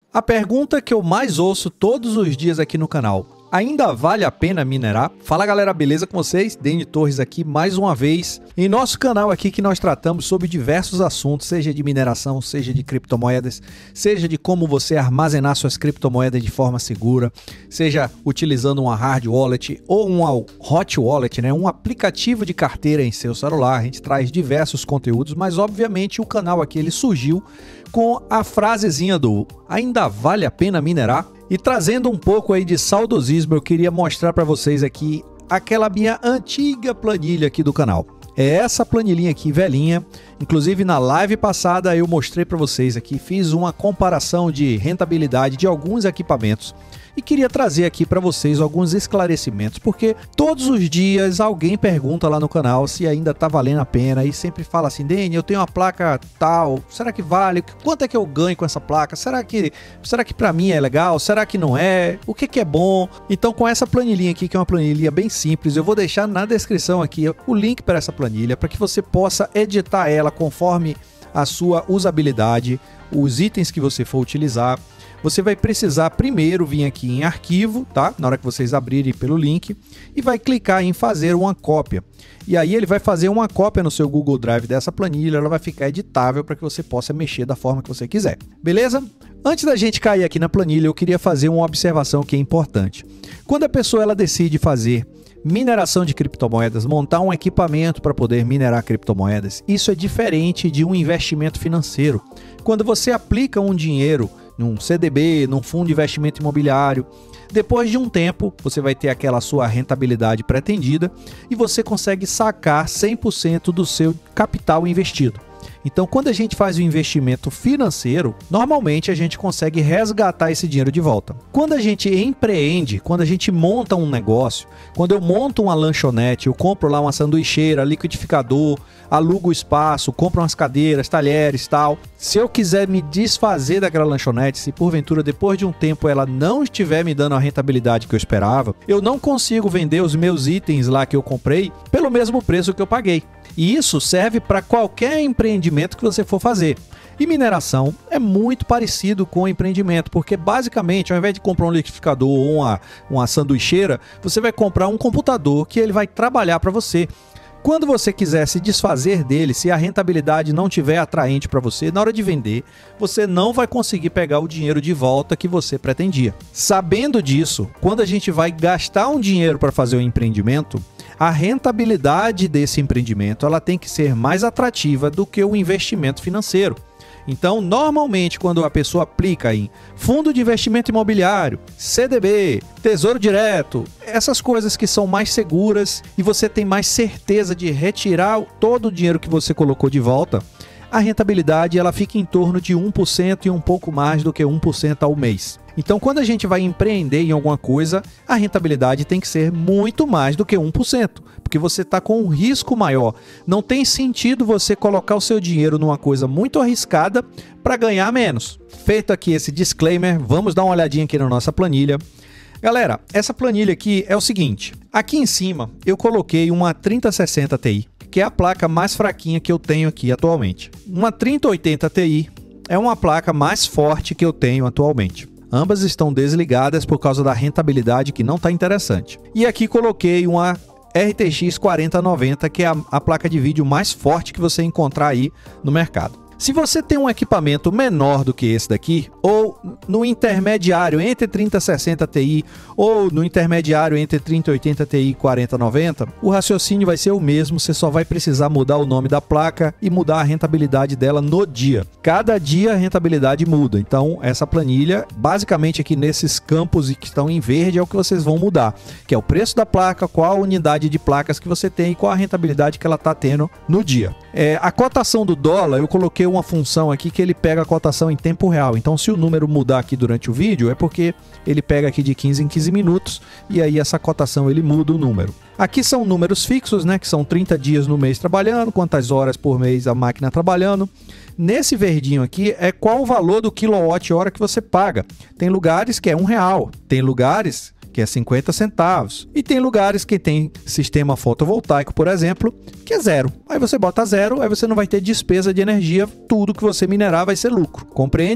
A pergunta que eu mais ouço todos os dias aqui no canal: ainda vale a pena minerar? Fala galera, beleza com vocês? Deni Torres aqui mais uma vez em nosso canal aqui, que nós tratamos sobre diversos assuntos, seja de mineração, seja de criptomoedas, seja de como você armazenar suas criptomoedas de forma segura, seja utilizando uma hard wallet ou uma hot wallet, né? Um aplicativo de carteira em seu celular. A gente traz diversos conteúdos, mas obviamente o canal aqui ele surgiu com a frasezinha do ainda vale a pena minerar? E trazendo um pouco aí de saudosismo, eu queria mostrar para vocês aqui aquela minha antiga planilha aqui do canal. É essa planilhinha aqui, velhinha. Inclusive na live passada eu mostrei para vocês aqui, fiz uma comparação de rentabilidade de alguns equipamentos. E queria trazer aqui para vocês alguns esclarecimentos, porque todos os dias alguém pergunta lá no canal se ainda tá valendo a pena e sempre fala assim: Deni, eu tenho uma placa tal, será que vale? Quanto é que eu ganho com essa placa? Será que para mim é legal? Será que não é? O que é bom? Então, com essa planilhinha aqui, que é uma planilha bem simples, eu vou deixar na descrição aqui o link para essa planilha, para que você possa editar ela conforme a sua usabilidade, os itens que você for utilizar. Você vai precisar primeiro vir aqui em arquivo, tá? Na hora que vocês abrirem pelo link, e vai clicar em fazer uma cópia. E aí ele vai fazer uma cópia no seu Google Drive dessa planilha, ela vai ficar editável para que você possa mexer da forma que você quiser. Beleza? Antes da gente cair aqui na planilha, eu queria fazer uma observação que é importante. Quando a pessoa ela decide fazer mineração de criptomoedas, montar um equipamento para poder minerar criptomoedas, isso é diferente de um investimento financeiro. Quando você aplica um dinheiro num CDB, num fundo de investimento imobiliário, depois de um tempo você vai ter aquela sua rentabilidade pretendida e você consegue sacar 100% do seu capital investido. Então, quando a gente faz um investimento financeiro, normalmente a gente consegue resgatar esse dinheiro de volta. Quando a gente empreende, quando a gente monta um negócio, quando eu monto uma lanchonete, eu compro lá uma sanduicheira, liquidificador, alugo o espaço, compro umas cadeiras, talheres e tal. Se eu quiser me desfazer daquela lanchonete, se porventura depois de um tempo ela não estiver me dando a rentabilidade que eu esperava, eu não consigo vender os meus itens lá que eu comprei pelo mesmo preço que eu paguei. E isso serve para qualquer empreendimento que você for fazer. E mineração é muito parecido com empreendimento, porque basicamente, ao invés de comprar um liquidificador ou uma sanduicheira, você vai comprar um computador que ele vai trabalhar para você. Quando você quiser se desfazer dele, se a rentabilidade não estiver atraente para você, na hora de vender, você não vai conseguir pegar o dinheiro de volta que você pretendia. Sabendo disso, quando a gente vai gastar um dinheiro para fazer um empreendimento, a rentabilidade desse empreendimento ela tem que ser mais atrativa do que o investimento financeiro. Então, normalmente, quando a pessoa aplica em fundo de investimento imobiliário, CDB, Tesouro Direto, essas coisas que são mais seguras e você tem mais certeza de retirar todo o dinheiro que você colocou de volta, a rentabilidade ela fica em torno de 1% e um pouco mais do que 1% ao mês. Então, quando a gente vai empreender em alguma coisa, a rentabilidade tem que ser muito mais do que 1%, porque você está com um risco maior. Não tem sentido você colocar o seu dinheiro numa coisa muito arriscada para ganhar menos. Feito aqui esse disclaimer, vamos dar uma olhadinha aqui na nossa planilha. Galera, essa planilha aqui é o seguinte: aqui em cima eu coloquei uma 3060 Ti, que é a placa mais fraquinha que eu tenho aqui atualmente. Uma 3080 Ti é uma placa mais forte que eu tenho atualmente. Ambas estão desligadas por causa da rentabilidade que não está interessante. E aqui coloquei uma RTX 4090, que é a placa de vídeo mais forte que você encontrar aí no mercado. Se você tem um equipamento menor do que esse daqui, ou no intermediário entre 3060 Ti ou no intermediário entre 3080 Ti e 4090, o raciocínio vai ser o mesmo, você só vai precisar mudar o nome da placa e mudar a rentabilidade dela no dia. Cada dia a rentabilidade muda, então essa planilha, basicamente aqui nesses campos que estão em verde, é o que vocês vão mudar, que é o preço da placa, qual a unidade de placas que você tem e qual a rentabilidade que ela está tendo no dia. A cotação do dólar, eu coloquei uma função aqui que ele pega a cotação em tempo real. Então, se o número mudar aqui durante o vídeo, é porque ele pega aqui de 15 em 15 minutos e aí essa cotação ele muda o número. Aqui são números fixos, né, que são 30 dias no mês trabalhando, quantas horas por mês a máquina trabalhando. Nesse verdinho aqui é qual o valor do quilowatt-hora que você paga. Tem lugares que é R$1, tem lugares que é 50 centavos. E tem lugares que tem sistema fotovoltaico, por exemplo, que é 0. Aí você bota 0, aí você não vai ter despesa de energia, tudo que você minerar vai ser lucro, compreende?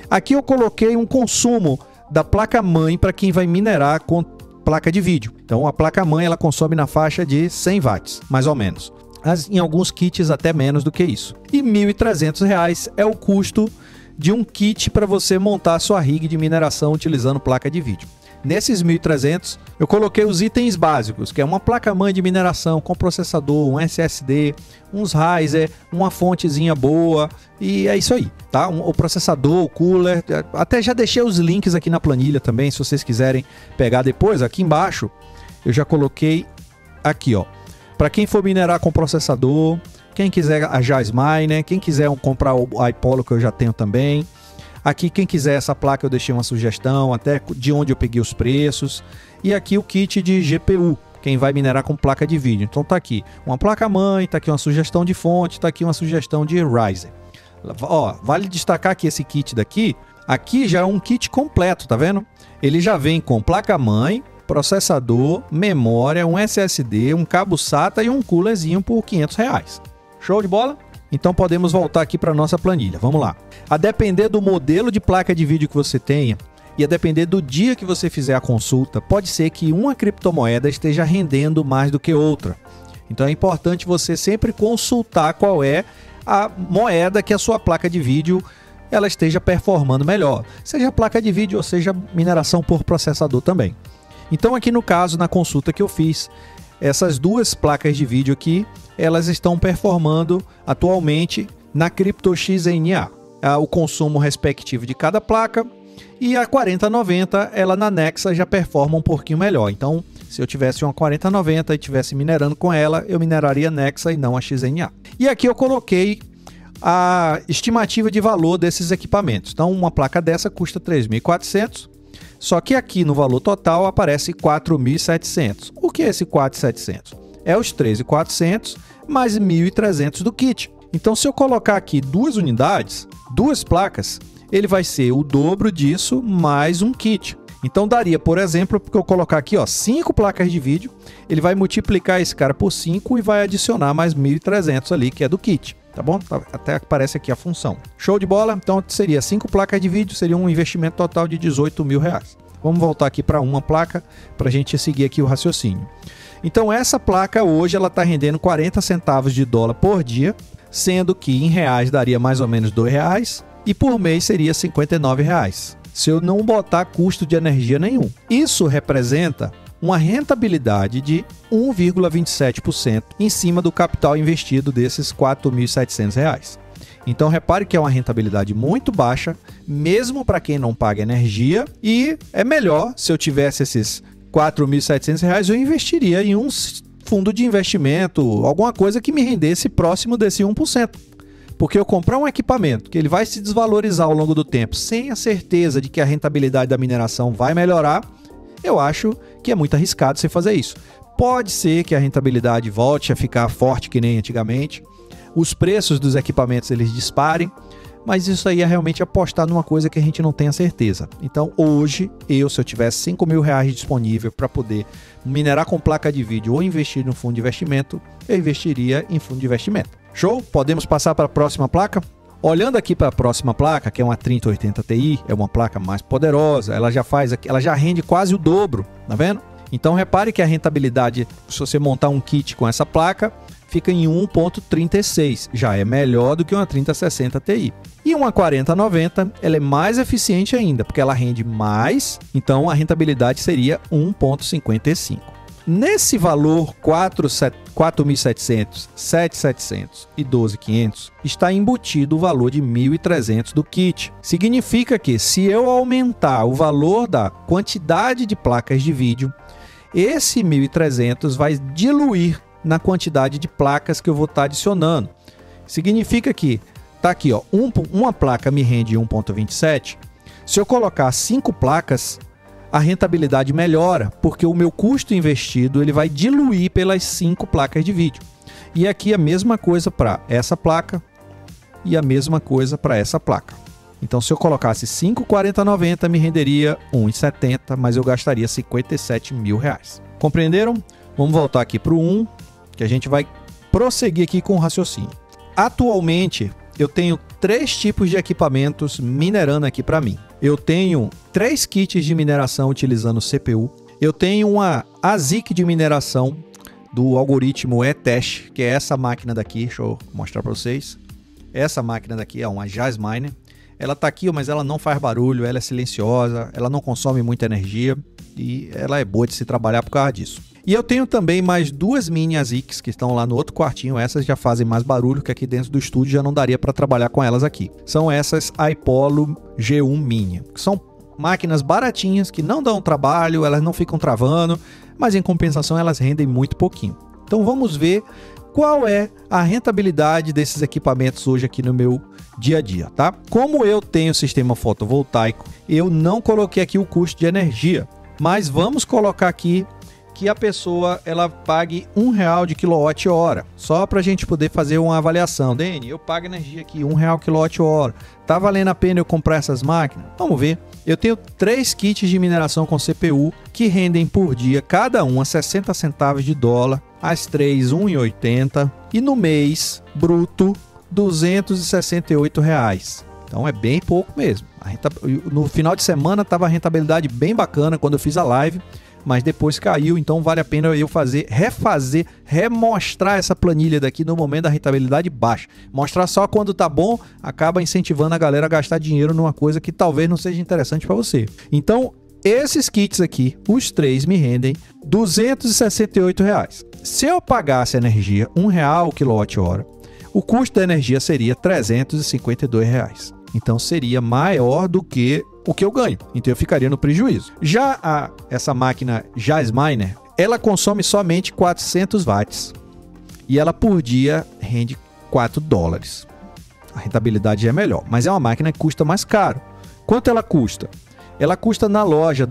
Aqui eu coloquei um consumo da placa-mãe para quem vai minerar com placa de vídeo. Então a placa-mãe ela consome na faixa de 100 watts, mais ou menos. Em alguns kits até menos do que isso. E R$ 1.300 é o custo de um kit para você montar a sua rig de mineração utilizando placa de vídeo. Nesses 1.300 eu coloquei os itens básicos, que é uma placa-mãe de mineração com processador, um SSD, uns riser, uma fontezinha boa e é isso aí, tá? O processador, o cooler, até já deixei os links aqui na planilha também, se vocês quiserem pegar depois. Aqui embaixo eu já coloquei aqui, ó, para quem for minerar com processador, quem quiser a Jazz Miner, quem quiser comprar o iPollo que eu já tenho também. Aqui quem quiser essa placa eu deixei uma sugestão, até de onde eu peguei os preços. E aqui o kit de GPU, quem vai minerar com placa de vídeo. Então tá aqui uma placa-mãe, tá aqui uma sugestão de fonte, tá aqui uma sugestão de riser. Ó, vale destacar que esse kit daqui, aqui já é um kit completo, tá vendo? Ele já vem com placa-mãe, processador, memória, um SSD, um cabo SATA e um coolerzinho por R$ 500. Show de bola? Então podemos voltar aqui para nossa planilha. Vamos lá. A depender do modelo de placa de vídeo que você tenha e a depender do dia que você fizer a consulta, pode ser que uma criptomoeda esteja rendendo mais do que outra. Então é importante você sempre consultar qual é a moeda que a sua placa de vídeo ela esteja performando melhor. Seja placa de vídeo ou seja mineração por processador também. Então aqui no caso, na consulta que eu fiz, essas duas placas de vídeo aqui, elas estão performando atualmente na CryptoXNA. O consumo respectivo de cada placa e a 4090, ela na Nexa já performa um pouquinho melhor. Então, se eu tivesse uma 4090 e estivesse minerando com ela, eu mineraria Nexa e não a XNA. E aqui eu coloquei a estimativa de valor desses equipamentos. Então, uma placa dessa custa 3.400. Só que aqui no valor total aparece 4.700. O que é esse 4.700? É os 13.400 mais 1.300 do kit. Então, se eu colocar aqui duas unidades, duas placas, ele vai ser o dobro disso mais um kit. Então, daria, por exemplo, porque eu colocar aqui, ó, 5 placas de vídeo, ele vai multiplicar esse cara por 5 e vai adicionar mais 1.300 ali, que é do kit. Tá bom? Até aparece aqui a função. Show de bola? Então seria 5 placas de vídeo, seria um investimento total de R$18.000. Vamos voltar aqui para uma placa para a gente seguir aqui o raciocínio. Então essa placa hoje ela está rendendo 40 centavos de dólar por dia, sendo que em reais daria mais ou menos R$2 e por mês seria R$59. Se eu não botar custo de energia nenhum. Isso representa uma rentabilidade de 1,27% em cima do capital investido desses R$4.700. Então repare que é uma rentabilidade muito baixa, mesmo para quem não paga energia, e é melhor, se eu tivesse esses R$4.700, eu investiria em um fundo de investimento, alguma coisa que me rendesse próximo desse 1%. Porque eu comprar um equipamento que ele vai se desvalorizar ao longo do tempo, sem a certeza de que a rentabilidade da mineração vai melhorar, eu acho que é muito arriscado você fazer isso. Pode ser que a rentabilidade volte a ficar forte que nem antigamente, os preços dos equipamentos eles disparem, mas isso aí é realmente apostar numa coisa que a gente não tem a certeza. Então hoje, se eu tivesse R$5.000 disponível para poder minerar com placa de vídeo ou investir no fundo de investimento, eu investiria em fundo de investimento. Show? Podemos passar para a próxima placa? Olhando aqui para a próxima placa, que é uma 3080 Ti, é uma placa mais poderosa, ela já rende quase o dobro, tá vendo? Então repare que a rentabilidade, se você montar um kit com essa placa, fica em 1,36, já é melhor do que uma 3060 Ti. E uma 4090, ela é mais eficiente ainda, porque ela rende mais, então a rentabilidade seria 1,55. Nesse valor 4.700, 7.700 e 12.500 está embutido o valor de 1.300 do kit. Significa que se eu aumentar o valor da quantidade de placas de vídeo, esse 1.300 vai diluir na quantidade de placas que eu vou estar adicionando. Significa que tá aqui, ó, uma placa me rende 1,27. Se eu colocar 5 placas, a rentabilidade melhora, porque o meu custo investido ele vai diluir pelas 5 placas de vídeo. E aqui a mesma coisa para essa placa e a mesma coisa para essa placa. Então se eu colocasse 5 4090 me renderia 1,70, mas eu gastaria R$57.000. Compreenderam? Vamos voltar aqui para o 1, que a gente vai prosseguir aqui com o raciocínio. Atualmente eu tenho 3 tipos de equipamentos minerando aqui para mim. Eu tenho 3 kits de mineração utilizando CPU. Eu tenho uma ASIC de mineração do algoritmo eTest, que é essa máquina daqui. Deixa eu mostrar para vocês. Essa máquina daqui é uma Jasminer. Ela tá aqui, mas ela não faz barulho, ela é silenciosa, ela não consome muita energia e ela é boa de se trabalhar por causa disso. E eu tenho também mais 2 mini ASICs que estão lá no outro quartinho. Essas já fazem mais barulho, que aqui dentro do estúdio já não daria para trabalhar com elas aqui. São essas iPolo G1 Mini, que são máquinas baratinhas, que não dão trabalho, elas não ficam travando, mas em compensação elas rendem muito pouquinho. Então vamos ver qual é a rentabilidade desses equipamentos hoje aqui no meu dia a dia, tá? Como eu tenho sistema fotovoltaico, eu não coloquei aqui o custo de energia, mas vamos colocar aqui que a pessoa ela pague R$1 de kWh, só para a gente poder fazer uma avaliação. Dene, eu pago energia aqui R$1 kWh, tá valendo a pena eu comprar essas máquinas? Vamos ver. Eu tenho 3 kits de mineração com CPU que rendem por dia cada uma 60 centavos de dólar, as 3 R$1,80 e no mês bruto R$268. Então é bem pouco mesmo. No final de semana estava a rentabilidade bem bacana quando eu fiz a live, mas depois caiu, então vale a pena eu remostrar essa planilha daqui no momento da rentabilidade baixa. Mostrar só quando tá bom, acaba incentivando a galera a gastar dinheiro numa coisa que talvez não seja interessante para você. Então, esses kits aqui, os 3 me rendem R$268. Se eu pagasse energia R$1 o kWh, o custo da energia seria R$352. Então seria maior do que o que eu ganho, então eu ficaria no prejuízo. Já essa máquina Jasminer, ela consome somente 400 watts e ela por dia rende $4. A rentabilidade é melhor, mas é uma máquina que custa mais caro. Quanto ela custa? Ela custa na loja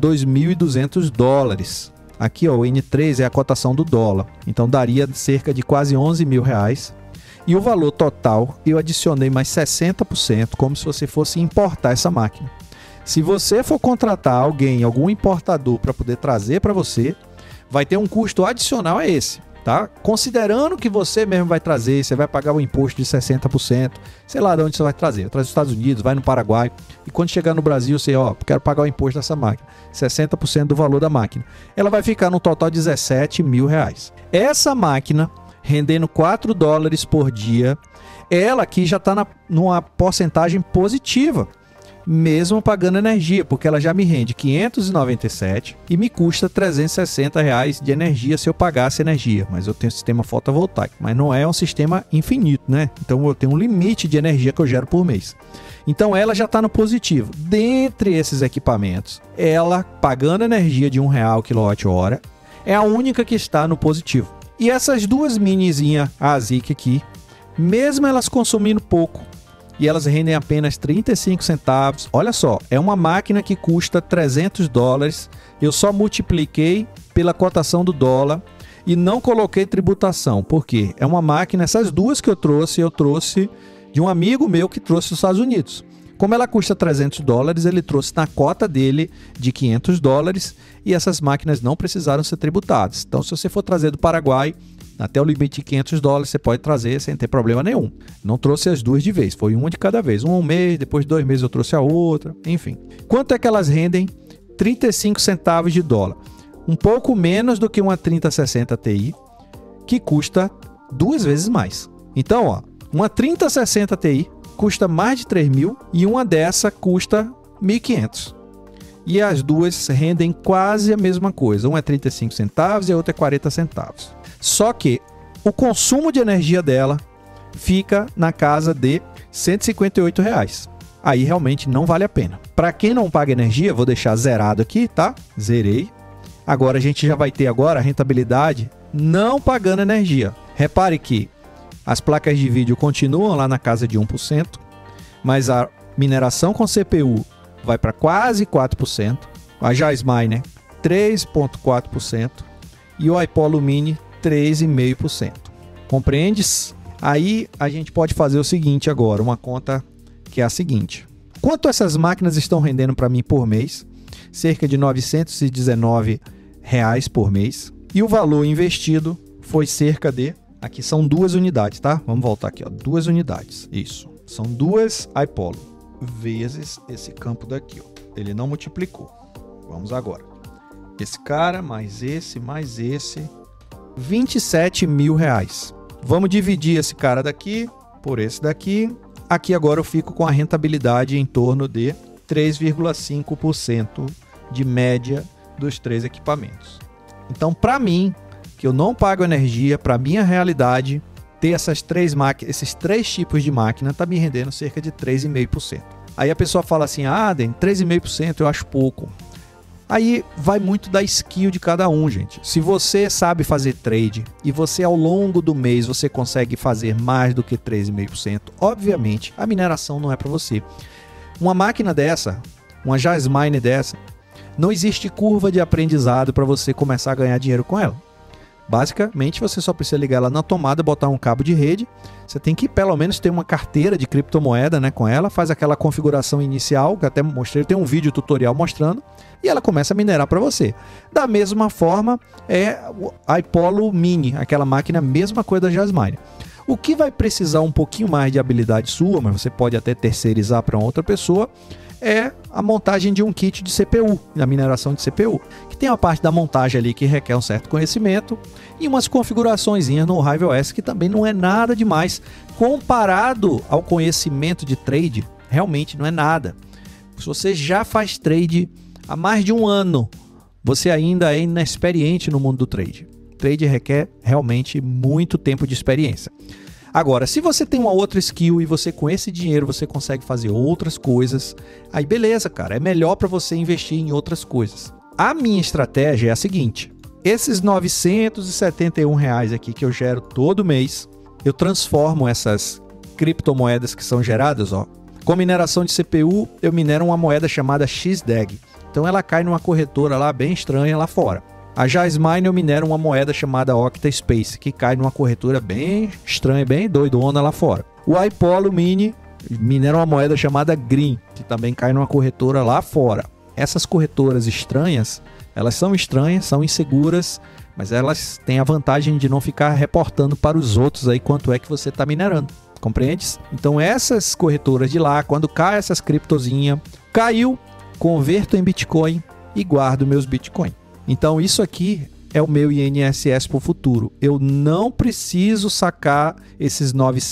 $2.200. Aqui ó, o N3 é a cotação do dólar, então daria cerca de quase R$11.000. E o valor total eu adicionei mais 60%, como se você fosse importar essa máquina. Se você for contratar alguém, algum importador para poder trazer para você, vai ter um custo adicional a esse, tá? Considerando que você mesmo vai trazer, você vai pagar o imposto de 60%, sei lá de onde você vai trazer. Traz dos Estados Unidos, vai no Paraguai, e quando chegar no Brasil, você, ó, quero pagar o imposto dessa máquina, 60% do valor da máquina. Ela vai ficar no total de R$17.000. Essa máquina, rendendo $4 por dia, ela aqui já está numa porcentagem positiva, mesmo pagando energia, porque ela já me rende 597 e me custa R$360 de energia se eu pagasse energia. Mas eu tenho sistema fotovoltaico, mas não é um sistema infinito, né? Então eu tenho um limite de energia que eu gero por mês. Então ela já está no positivo. Dentre esses equipamentos, ela pagando energia de R$1 kWh é a única que está no positivo. E essas 2 minizinhas ASIC aqui, mesmo elas consumindo pouco, e elas rendem apenas 35 centavos. Olha só, é uma máquina que custa $300. Eu só multipliquei pela cotação do dólar e não coloquei tributação. Por quê? É uma máquina, essas 2 que eu trouxe de um amigo meu que trouxe dos Estados Unidos. Como ela custa $300, ele trouxe na cota dele de $500 e essas máquinas não precisaram ser tributadas. Então, se você for trazer do Paraguai, até o limite de $500 você pode trazer sem ter problema nenhum. Não trouxe as 2 de vez, foi uma de cada vez. Uma um mês, depois de 2 meses eu trouxe a outra, enfim. Quanto é que elas rendem? 35 centavos de dólar. Um pouco menos do que uma 3060 Ti, que custa 2 vezes mais. Então, ó, uma 3060 Ti custa mais de 3.000 e uma dessa custa 1.500. E as 2 rendem quase a mesma coisa. Uma é 35 centavos e a outra é 40 centavos. Só que o consumo de energia dela fica na casa de R$158. Aí realmente não vale a pena. Para quem não paga energia, vou deixar zerado aqui, tá? Zerei. Agora a gente já vai ter agora a rentabilidade não pagando energia. Repare que as placas de vídeo continuam lá na casa de 1%, mas a mineração com CPU vai para quase 4%, a Jasminer 3,4% e o iPolo Mini 3,5%. Compreendes? Aí a gente pode fazer o seguinte agora, uma conta que é a seguinte. Quanto essas máquinas estão rendendo para mim por mês? Cerca de R$919 por mês. E o valor investido foi cerca de... Aqui são 2 unidades, tá? Vamos voltar aqui, ó. 2 unidades. Isso. São 2 iPolo vezes esse campo daqui, ó. Ele não multiplicou. Vamos agora. Esse cara, mais esse, R$27 mil. Vamos dividir esse cara daqui por esse daqui. Aqui agora eu fico com a rentabilidade em torno de 3,5% de média dos 3 equipamentos. Então, para mim, que eu não pago energia, para minha realidade, ter esses 3 tipos de máquina está me rendendo cerca de 3,5%. Aí a pessoa fala assim, Den, 3,5% eu acho pouco. Aí vai muito da skill de cada um, gente. Se você sabe fazer trade e você ao longo do mês você consegue fazer mais do que 3,5%, obviamente a mineração não é para você. Uma máquina dessa, uma Jasmine dessa, não existe curva de aprendizado para você começar a ganhar dinheiro com ela. Basicamente, você só precisa ligar ela na tomada, botar um cabo de rede. Você tem que pelo menos ter uma carteira de criptomoeda, né, com ela. Faz aquela configuração inicial, que até mostrei, tem um vídeo tutorial mostrando. E ela começa a minerar para você. Da mesma forma, a iPolo Mini, aquela máquina, mesma coisa da Jasmine. O que vai precisar um pouquinho mais de habilidade sua, mas você pode até terceirizar para outra pessoa, é a montagem de um kit de CPU, na mineração de CPU, que tem uma parte da montagem ali que requer um certo conhecimento e umas configuraçõezinhas no HiveOS que também não é nada demais. Comparado ao conhecimento de trade, realmente não é nada. Se você já faz trade há mais de um ano, você ainda é inexperiente no mundo do trade. Trade requer realmente muito tempo de experiência. Agora, se você tem uma outra skill e você com esse dinheiro você consegue fazer outras coisas, aí beleza, cara, é melhor para você investir em outras coisas. A minha estratégia é a seguinte: esses R$971 aqui que eu gero todo mês, eu transformo essas criptomoedas que são geradas, ó. Com mineração de CPU, eu minero uma moeda chamada XDEG. Então ela cai numa corretora lá bem estranha lá fora. A Jasmine eu minero uma moeda chamada Octaspace, que cai numa corretora bem estranha, bem doidona lá fora. O iPolo Mini minera uma moeda chamada Green, que também cai numa corretora lá fora. Essas corretoras estranhas, elas são estranhas, são inseguras, mas elas têm a vantagem de não ficar reportando para os outros aí quanto é que você está minerando. Compreendes? Então essas corretoras de lá, quando cai essas criptozinhas, caiu, converto em Bitcoin e guardo meus Bitcoin. Então isso aqui é o meu INSS para o futuro. Eu não preciso sacar esses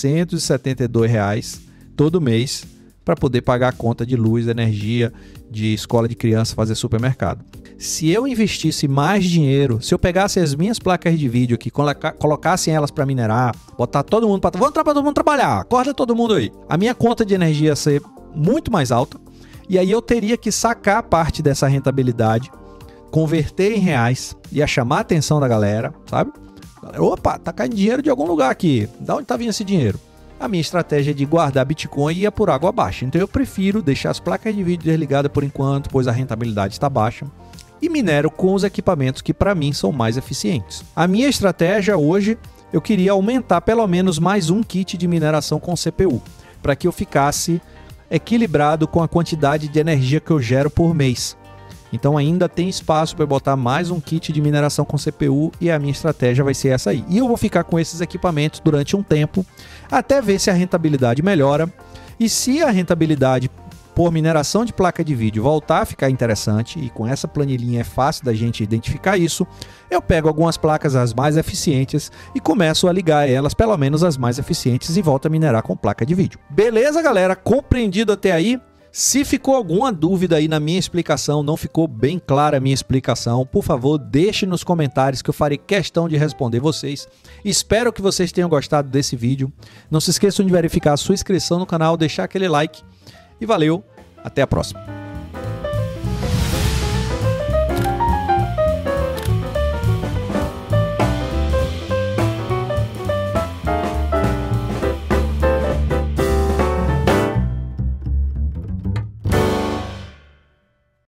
R$972 todo mês para poder pagar a conta de luz, energia, de escola de criança, fazer supermercado. Se eu investisse mais dinheiro, se eu pegasse as minhas placas de vídeo aqui, colocassem elas para minerar, botar todo mundo para... Vamos todo mundo trabalhar, acorda todo mundo aí. A minha conta de energia ia ser muito mais alta e aí eu teria que sacar parte dessa rentabilidade, converter em reais, ia chamar a atenção da galera, sabe? Opa, tá caindo dinheiro de algum lugar aqui. Da onde tá vindo esse dinheiro? A minha estratégia é de guardar Bitcoin e ir por água abaixo. Então eu prefiro deixar as placas de vídeo desligadas por enquanto, pois a rentabilidade está baixa, e minero com os equipamentos que para mim são mais eficientes. A minha estratégia hoje, eu queria aumentar pelo menos mais um kit de mineração com CPU, para que eu ficasse equilibrado com a quantidade de energia que eu gero por mês. Então ainda tem espaço para botar mais um kit de mineração com CPU e a minha estratégia vai ser essa aí. E eu vou ficar com esses equipamentos durante um tempo, até ver se a rentabilidade melhora. E se a rentabilidade por mineração de placa de vídeo voltar a ficar interessante, e com essa planilhinha é fácil da gente identificar isso, eu pego algumas placas as mais eficientes e começo a ligar elas, pelo menos as mais eficientes, e volto a minerar com placa de vídeo. Beleza, galera? Compreendido até aí? Se ficou alguma dúvida aí na minha explicação, não ficou bem clara a minha explicação, por favor, deixe nos comentários que eu farei questão de responder vocês. Espero que vocês tenham gostado desse vídeo. Não se esqueçam de verificar a sua inscrição no canal, deixar aquele like e valeu, até a próxima.